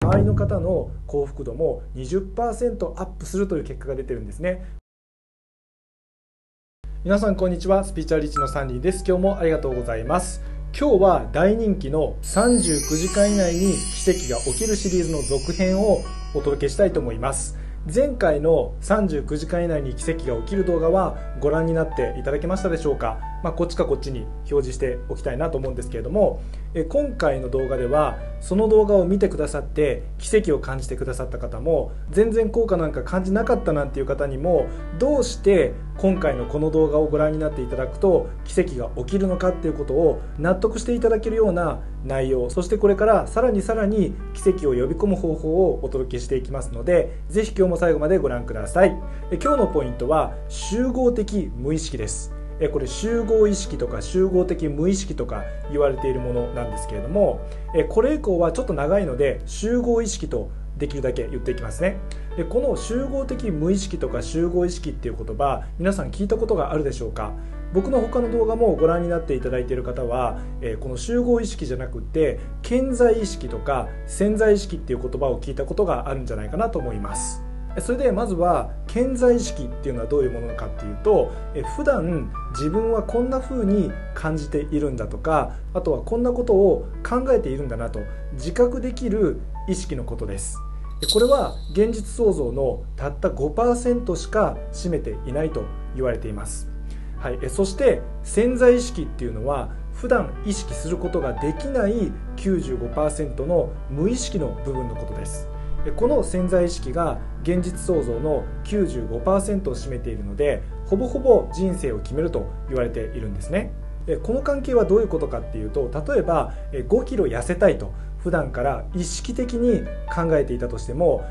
周りの方の幸福度も 20% アップするという結果が出てるんですね。皆さんこんにちは、スピリチュアリティのサンディです。今日もありがとうございます。今日は大人気の39時間以内に奇跡が起きるシリーズの続編をお届けしたいと思います。前回の39時間以内に奇跡が起きる動画はご覧になっていただけましたでしょうか。こっちかこっちに表示しておきたいなと思うんですけれども、今回の動画ではその動画を見てくださって奇跡を感じてくださった方も、全然効果なんか感じなかったなんていう方にも、どうして今回のこの動画をご覧になっていただくと奇跡が起きるのかっていうことを納得していただけるような内容、そしてこれからさらに奇跡を呼び込む方法をお届けしていきますので、ぜひ今日も最後までご覧ください。今日のポイントは集合的無意識です。これ集合意識とか集合的無意識とか言われているものなんですけれども、これ以降はちょっと長いので集合意識とできるだけ言っていきますね。でこの集合的無意識とか集合意識っていう言葉、皆さん聞いたことがあるでしょうか。僕の他の動画もご覧になっていただいている方は、この集合意識じゃなくって顕在意識とか潜在意識っていう言葉を聞いたことがあるんじゃないかなと思います。それでまずは顕在意識っていうのはどういうものかっていうと、普段自分はこんな風に感じているんだとか、あとはこんなことを考えているんだなと自覚できる意識のことです。これは現実創造のたった 5% しか占めていないと言われています。はい、そして潜在意識っていうのは普段意識することができない 95% の無意識の部分のことです。この潜在意識が現実創造の 95% を占めているので、ほぼほぼ人生を決めると言われているんですね。この関係はどういうことかっていうと、例えば5キロ痩せたいと普段から意識的に考えていたとしても、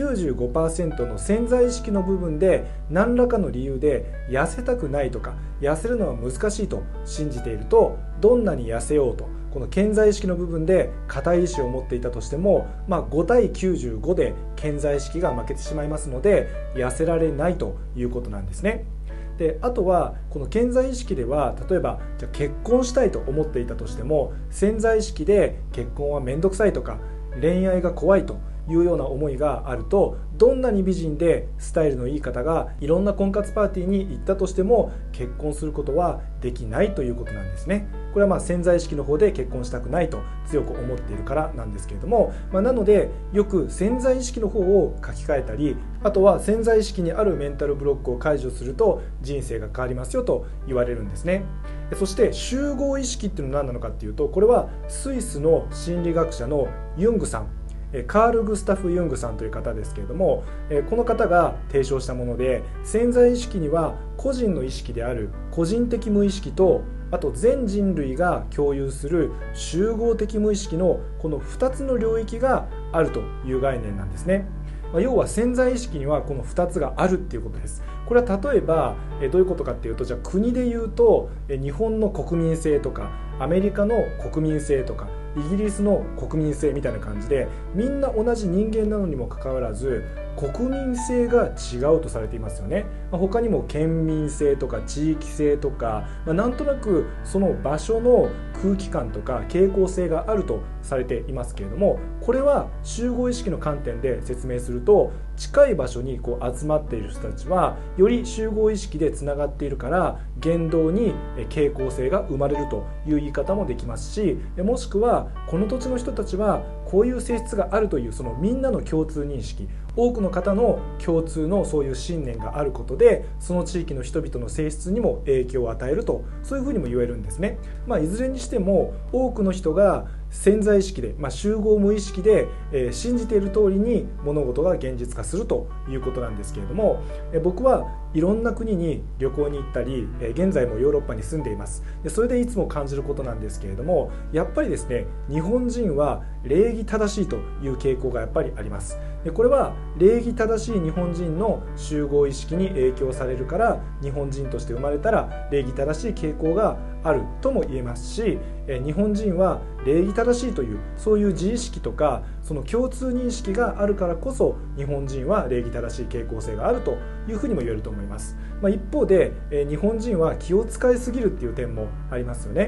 95% の潜在意識の部分で何らかの理由で痩せたくないとか痩せるのは難しいと信じていると、どんなに痩せようとこの潜在意識の部分で固い意志を持っていたとしても、5対95で潜在意識が負けてしまいますので痩せられないということなんですね。であとはこの潜在意識では、例えばじゃあ結婚したいと思っていたとしても、潜在意識で結婚は面倒くさいとか恋愛が怖いというような思いがあると、どんなに美人でスタイルのいい方がいろんな婚活パーティーに行ったとしても結婚することはできないということなんですね。これは潜在意識の方で結婚したくないと強く思っているからなんですけれども、なのでよく潜在意識の方を書き換えたり、あとは潜在意識にあるメンタルブロックを解除すると人生が変わりますよと言われるんですね。そして集合意識っていうのは何なのかっていうと、これはスイスの心理学者のユングさん、カール・グスタフ・ユングさんという方ですけれども、この方が提唱したもので、潜在意識には個人の意識である個人的無意識と、あと全人類が共有する集合的無意識のこの2つの領域があるという概念なんですね。要は潜在意識にはこの2つがあるっていうことです。これは例えばどういうことかっていうと、じゃあ国でいうと日本の国民性とかアメリカの国民性とかイギリスの国民性みたいな感じで、みんな同じ人間なのにもかかわらず国民性が違うとされていますよね。他にも県民性とか地域性とか、なんとなくその場所の空気感とか傾向性があるとされていますけれども、これは集合意識の観点で説明すると、近い場所に集まっている人たちはより集合意識でつながっているから言動に傾向性が生まれるという言い方もできますし、もしくはこの土地の人たちはこういう性質があるという、そのみんなの共通認識、多くの方の共通のそういう信念があることで、その地域の人々の性質にも影響を与えると、そういうふうにも言えるんですね。いずれにしても多くの人が潜在意識で、集合無意識で、信じている通りに物事が現実化するということなんですけれども、僕はいろんな国に旅行に行ったり、現在もヨーロッパに住んでいます。それでいつも感じることなんですけれども、やっぱりですね、日本人は礼儀正しいという傾向がやっぱりあります。これは礼儀正しい日本人の集合意識に影響されるから、日本人として生まれたら礼儀正しい傾向があるとも言えますし、日本人は礼儀正しいというそういう自意識とかその共通認識があるからこそ、日本人は礼儀正しい傾向性があるというふうにも言えると思います。一方で日本人は気を使いすぎるっていう点もありますよね。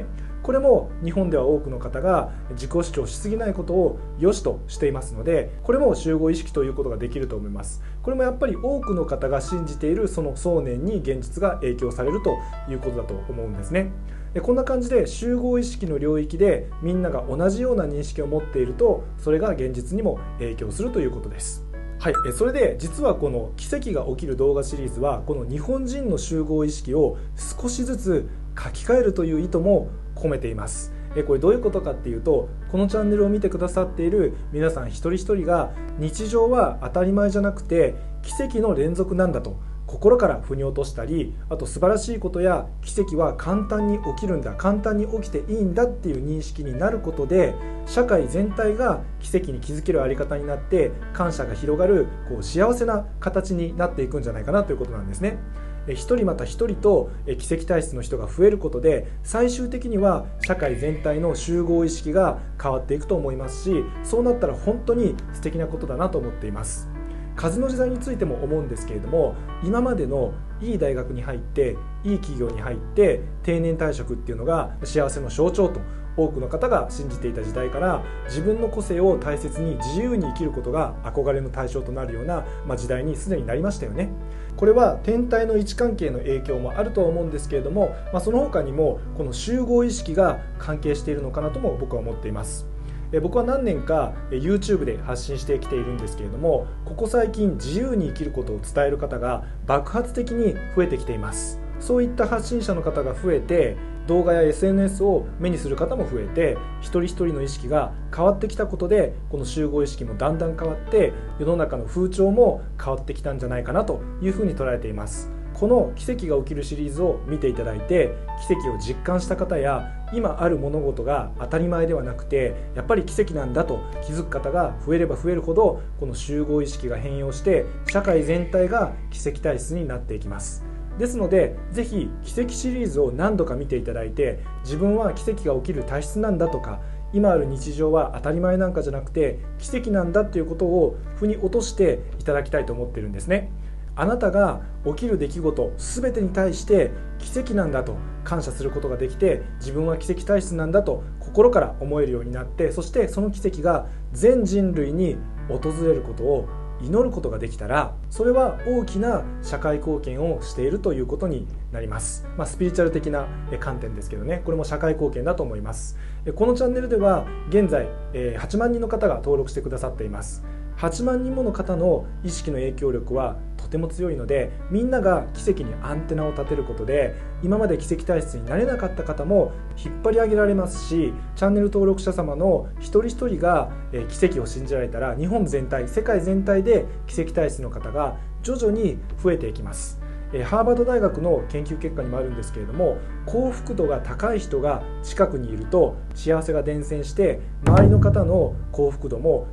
これも日本では多くの方が自己主張しすぎないことを良しとしていますので、これも集合意識ということができると思います。これもやっぱり多くの方が信じているその想念に現実が影響されるということだと思うんですね。こんな感じで集合意識の領域でみんなが同じような認識を持っていると、それが現実にも影響するということです。はい、それで実はこの奇跡が起きる動画シリーズは、この日本人の集合意識を少しずつ書き換えるという意図も込めています。これどういうことかっていうと、このチャンネルを見てくださっている皆さん一人一人が、日常は当たり前じゃなくて奇跡の連続なんだと心から腑に落としたり、あと素晴らしいことや奇跡は簡単に起きるんだ、簡単に起きていいんだっていう認識になることで、社会全体が奇跡に気づけるあり方になって感謝が広がる幸せな形になっていくんじゃないかなということなんですね。一人また一人と奇跡体質の人が増えることで、最終的には社会全体の集合意識が変わっていくと思いますし、そうなったら本当に素敵なことだなと思っています。数の時代についても思うんですけれども、今までのいい大学に入っていい企業に入って定年退職っていうのが幸せの象徴と多くの方が信じていた時代から、自分の個性を大切に自由に生きることが憧れの対象となるような時代にすでになりましたよね。これは天体の位置関係の影響もあるとは思うんですけれども、その他にもこの集合意識が関係しているのかなとも僕は思っています。僕は何年か YouTube で発信してきているんですけれども、ここ最近自由に生きることを伝える方が爆発的に増えてきています。そういった発信者の方が増えて、動画や SNS を目にする方も増えて、一人一人の意識が変わってきたことで、この集合意識もだんだん変わって世の中の風潮も変わってきたんじゃないかなというふうに捉えています。この奇跡が起きるシリーズを見ていただいて、奇跡を実感した方や、今ある物事が当たり前ではなくてやっぱり奇跡なんだと気づく方が増えれば増えるほど、この集合意識が変容して社会全体が奇跡体質になっていきます。ですので、ぜひ奇跡シリーズを何度か見ていただいて、自分は奇跡が起きる体質なんだとか、今ある日常は当たり前なんかじゃなくて奇跡なんだということを腑に落としていただきたいと思っているんですね。あなたが起きる出来事全てに対して奇跡なんだと感謝することができて、自分は奇跡体質なんだと心から思えるようになって、そしてその奇跡が全人類に訪れることを祈ることができたら、それは大きな社会貢献をしているということになります。スピリチュアル的な観点ですけどね、これも社会貢献だと思います。このチャンネルでは現在8万人の方が登録してくださっています。8万人もの方の意識の影響力はとても強いので、みんなが奇跡にアンテナを立てることで、今まで奇跡体質になれなかった方も引っ張り上げられますし、チャンネル登録者様の一人一人が奇跡を信じられたら、日本全体、世界全体で奇跡体質の方が徐々に増えていきます。ハーバード大学の研究結果にもあるんですけれども、幸福度が高い人が近くにいると幸せが伝染して、周りの方の幸福度も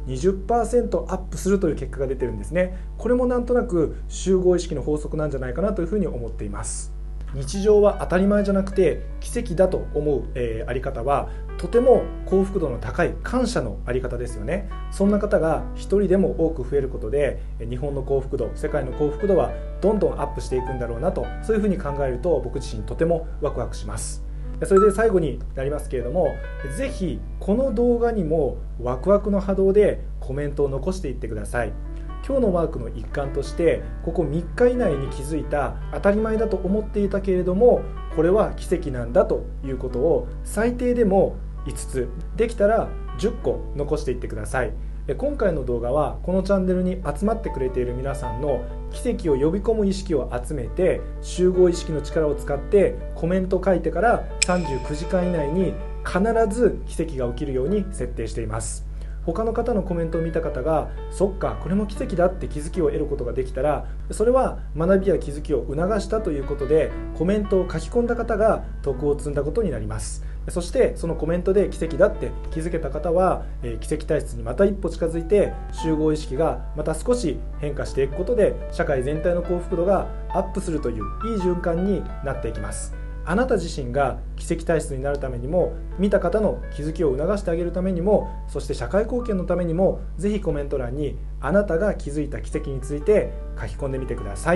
20% アップするという結果が出てるんですね。これもなんとなく集合意識の法則なんじゃないかなというふうに思っています。日常は当たり前じゃなくて奇跡だと思う、あり方はとても幸福度の高い感謝のあり方ですよね。そんな方が一人でも多く増えることで、日本の幸福度、世界の幸福度はどんどんアップしていくんだろうなと、そういうふうに考えると僕自身とてもワクワクします。それで最後になりますけれども、ぜひこの動画にもワクワクの波動でコメントを残していってください。今日のワークの一環として、ここ3日以内に気づいた、当たり前だと思っていたけれどもこれは奇跡なんだということを最低でも5つ、できたら10個残していってください。今回の動画はこのチャンネルに集まってくれている皆さんの奇跡を呼び込む意識を集めて、集合意識の力を使ってコメントを書いてから39時間以内に必ず奇跡が起きるように設定しています。他の方のコメントを見た方が、そっかこれも奇跡だって気づきを得ることができたら、それは学びや気づきを促したということで、コメントを書き込んだ方が徳を積んだことになります。そしてそのコメントで奇跡だって気づけた方は、奇跡体質にまた一歩近づいて、集合意識がまた少し変化していくことで、社会全体の幸福度がアップするといういい循環になっていきます。あなた自身が奇跡体質になるためにも、見た方の気づきを促してあげるためにも、そして社会貢献のためにも、ぜひコメント欄にあなたが気づいた奇跡について書き込んでみてください。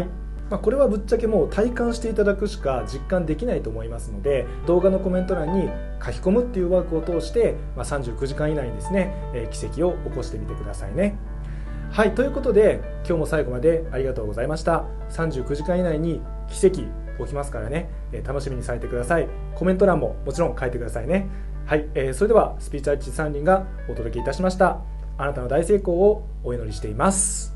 これはぶっちゃけもう体感していただくしか実感できないと思いますので、動画のコメント欄に書き込むっていうワークを通して、39時間以内にですね、奇跡を起こしてみてくださいね。はい、ということで今日も最後までありがとうございました。39時間以内に奇跡起きますからね、楽しみにされてください。コメント欄ももちろん書いてくださいね。はい、それではスピーチャリティ3人がお届けいたしました。あなたの大成功をお祈りしています。